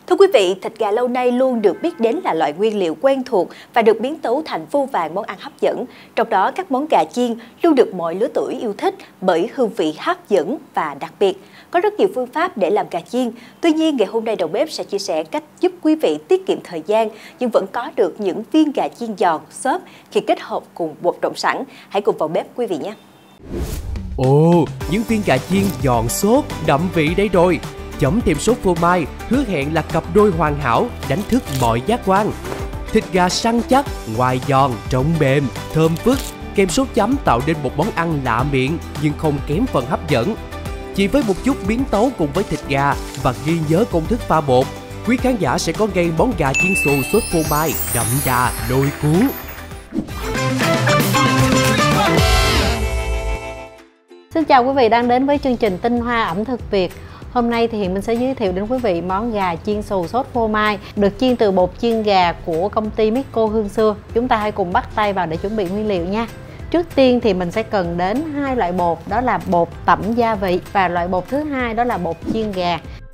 Thưa quý vị, thịt gà lâu nay luôn được biết đến là loại nguyên liệu quen thuộc và được biến tấu thành vô vàn món ăn hấp dẫn. Trong đó, các món gà chiên luôn được mọi lứa tuổi yêu thích bởi hương vị hấp dẫn và đặc biệt. Có rất nhiều phương pháp để làm gà chiên. Tuy nhiên, ngày hôm nay đầu bếp sẽ chia sẻ cách giúp quý vị tiết kiệm thời gian nhưng vẫn có được những viên gà chiên giòn, xốp khi kết hợp cùng bột trộn sẵn. Hãy cùng vào bếp quý vị nhé! Ồ, những viên gà chiên giòn xốp, đậm vị đây rồi. Chấm thêm sốt phô mai, hứa hẹn là cặp đôi hoàn hảo, đánh thức mọi giác quan. Thịt gà săn chắc, ngoài giòn, trong mềm, thơm phức, kèm sốt chấm tạo nên một món ăn lạ miệng nhưng không kém phần hấp dẫn. Chỉ với một chút biến tấu cùng với thịt gà và ghi nhớ công thức pha bột, quý khán giả sẽ có ngay món gà chiên xù sốt phô mai đậm đà, lôi cuốn. Xin chào quý vị đang đến với chương trình Tinh Hoa ẩm thực Việt. Hôm nay thì Hiền Minh sẽ giới thiệu đến quý vị món gà chiên xù sốt phô mai được chiên từ bột chiên gà của công ty Micco Hương Xưa. Chúng ta hãy cùng bắt tay vào để chuẩn bị nguyên liệu nha. Trước tiên thì mình sẽ cần đến hai loại bột, đó là bột tẩm gia vị và loại bột thứ hai đó là bột chiên gà.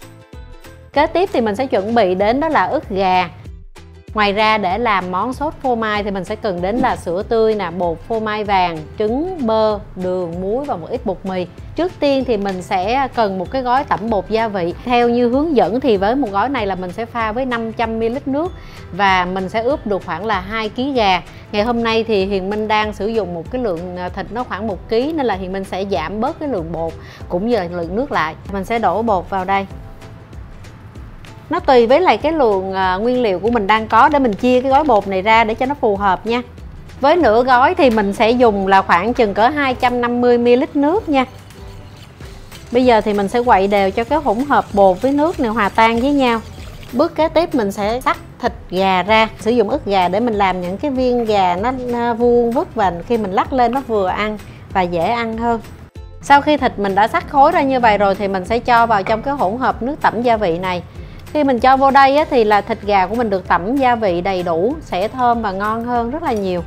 Kế tiếp thì mình sẽ chuẩn bị đến đó là ức gà. Ngoài ra để làm món sốt phô mai thì mình sẽ cần đến là sữa tươi nè, bột phô mai vàng, trứng, bơ, đường, muối và một ít bột mì. Trước tiên thì mình sẽ cần một cái gói tẩm bột gia vị. Theo như hướng dẫn thì với một gói này là mình sẽ pha với 500ml nước và mình sẽ ướp được khoảng là 2 kg gà. Ngày hôm nay thì Hiền Minh đang sử dụng một cái lượng thịt nó khoảng 1 kg nên là Hiền Minh sẽ giảm bớt cái lượng bột cũng như là lượng nước lại. Mình sẽ đổ bột vào đây. Nó tùy với lại cái lượng nguyên liệu của mình đang có để mình chia cái gói bột này ra để cho nó phù hợp nha. Với nửa gói thì mình sẽ dùng là khoảng chừng cỡ 250ml nước nha. Bây giờ thì mình sẽ quậy đều cho cái hỗn hợp bột với nước này hòa tan với nhau. Bước kế tiếp mình sẽ xắt thịt gà ra, sử dụng ức gà để mình làm những cái viên gà nó vuông vức và khi mình lắc lên nó vừa ăn và dễ ăn hơn. Sau khi thịt mình đã xắt khối ra như vậy rồi thì mình sẽ cho vào trong cái hỗn hợp nước tẩm gia vị này. Khi mình cho vô đây thì là thịt gà của mình được tẩm gia vị đầy đủ, sẽ thơm và ngon hơn rất là nhiều.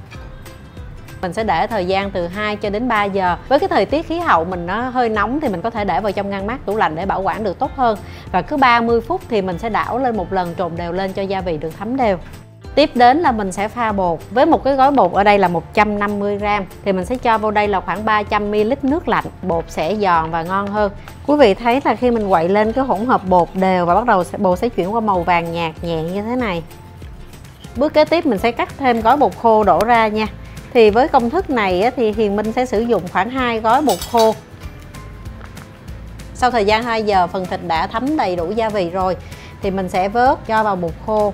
Mình sẽ để thời gian từ 2 cho đến 3 giờ. Với cái thời tiết khí hậu mình nó hơi nóng thì mình có thể để vào trong ngăn mát tủ lạnh để bảo quản được tốt hơn. Và cứ 30 phút thì mình sẽ đảo lên một lần, trộn đều lên cho gia vị được thấm đều. Tiếp đến là mình sẽ pha bột. Với một cái gói bột ở đây là 150g thì mình sẽ cho vào đây là khoảng 300ml nước lạnh. Bột sẽ giòn và ngon hơn. Quý vị thấy là khi mình quậy lên cái hỗn hợp bột đều và bắt đầu bột sẽ chuyển qua màu vàng nhạt nhẹ như thế này. Bước kế tiếp mình sẽ cắt thêm gói bột khô đổ ra nha. Thì với công thức này thì Hiền Minh sẽ sử dụng khoảng 2 gói bột khô. Sau thời gian 2 giờ phần thịt đã thấm đầy đủ gia vị rồi thì mình sẽ vớt cho vào bột khô.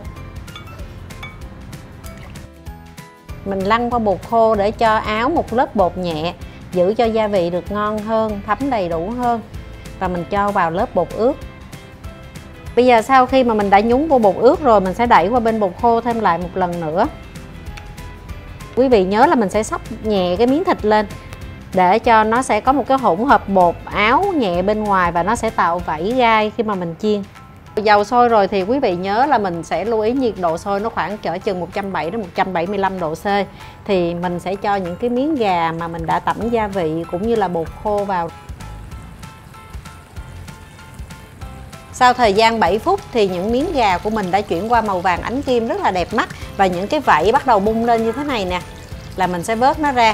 Mình lăn qua bột khô để cho áo một lớp bột nhẹ, giữ cho gia vị được ngon hơn, thấm đầy đủ hơn. Và mình cho vào lớp bột ướt. Bây giờ sau khi mà mình đã nhúng vô bột ướt rồi, mình sẽ đẩy qua bên bột khô thêm lại một lần nữa. Quý vị nhớ là mình sẽ xóc nhẹ cái miếng thịt lên để cho nó sẽ có một cái hỗn hợp bột áo nhẹ bên ngoài và nó sẽ tạo vảy gai khi mà mình chiên. Dầu sôi rồi thì quý vị nhớ là mình sẽ lưu ý nhiệt độ sôi nó khoảng cỡ chừng 170 đến 175 độ C. Thì mình sẽ cho những cái miếng gà mà mình đã tẩm gia vị cũng như là bột khô vào. Sau thời gian 7 phút thì những miếng gà của mình đã chuyển qua màu vàng ánh kim rất là đẹp mắt. Và những cái vảy bắt đầu bung lên như thế này nè là mình sẽ vớt nó ra.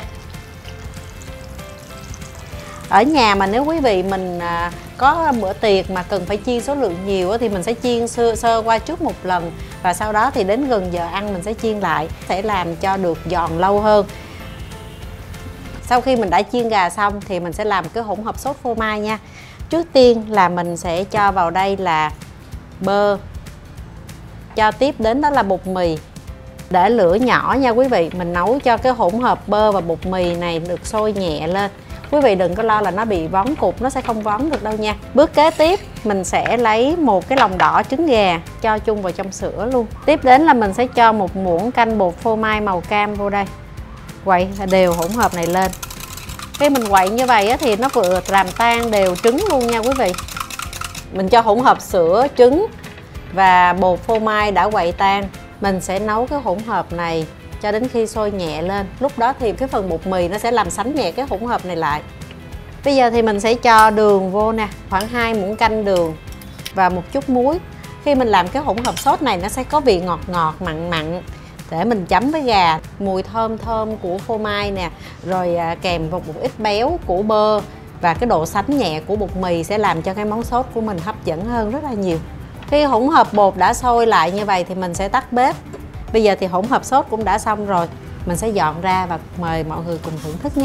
Ở nhà mà nếu quý vị mình có bữa tiệc mà cần phải chiên số lượng nhiều thì mình sẽ chiên sơ qua trước một lần. Và sau đó thì đến gần giờ ăn mình sẽ chiên lại, sẽ làm cho được giòn lâu hơn. Sau khi mình đã chiên gà xong thì mình sẽ làm cái hỗn hợp sốt phô mai nha. Trước tiên là mình sẽ cho vào đây là bơ. Cho tiếp đến đó là bột mì. Để lửa nhỏ nha quý vị, mình nấu cho cái hỗn hợp bơ và bột mì này được sôi nhẹ lên. Quý vị đừng có lo là nó bị vón cục, nó sẽ không vón được đâu nha. Bước kế tiếp mình sẽ lấy một cái lòng đỏ trứng gà cho chung vào trong sữa luôn. Tiếp đến là mình sẽ cho một muỗng canh bột phô mai màu cam vô đây. Quậy đều hỗn hợp này lên. Khi mình quậy như vậy thì nó vừa làm tan đều trứng luôn nha quý vị. Mình cho hỗn hợp sữa, trứng và bột phô mai đã quậy tan. Mình sẽ nấu cái hỗn hợp này cho đến khi sôi nhẹ lên. Lúc đó thì cái phần bột mì nó sẽ làm sánh nhẹ cái hỗn hợp này lại. Bây giờ thì mình sẽ cho đường vô nè, khoảng 2 muỗng canh đường và một chút muối. Khi mình làm cái hỗn hợp sốt này nó sẽ có vị ngọt ngọt, mặn mặn để mình chấm với gà. Mùi thơm thơm của phô mai nè, rồi kèm một ít béo của bơ và cái độ sánh nhẹ của bột mì sẽ làm cho cái món sốt của mình hấp dẫn hơn rất là nhiều. Khi hỗn hợp bột đã sôi lại như vậy thì mình sẽ tắt bếp. Bây giờ thì hỗn hợp sốt cũng đã xong rồi, mình sẽ dọn ra và mời mọi người cùng thưởng thức nha.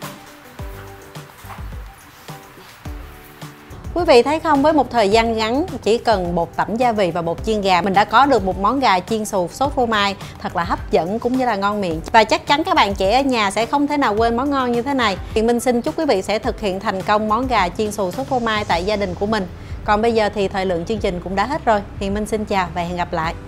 Quý vị thấy không, với một thời gian ngắn chỉ cần bột tẩm gia vị và bột chiên gà, mình đã có được một món gà chiên xù sốt phô mai thật là hấp dẫn cũng như là ngon miệng. Và chắc chắn các bạn trẻ ở nhà sẽ không thể nào quên món ngon như thế này. Hiền Minh xin chúc quý vị sẽ thực hiện thành công món gà chiên xù sốt phô mai tại gia đình của mình. Còn bây giờ thì thời lượng chương trình cũng đã hết rồi. Hiền Minh xin chào và hẹn gặp lại.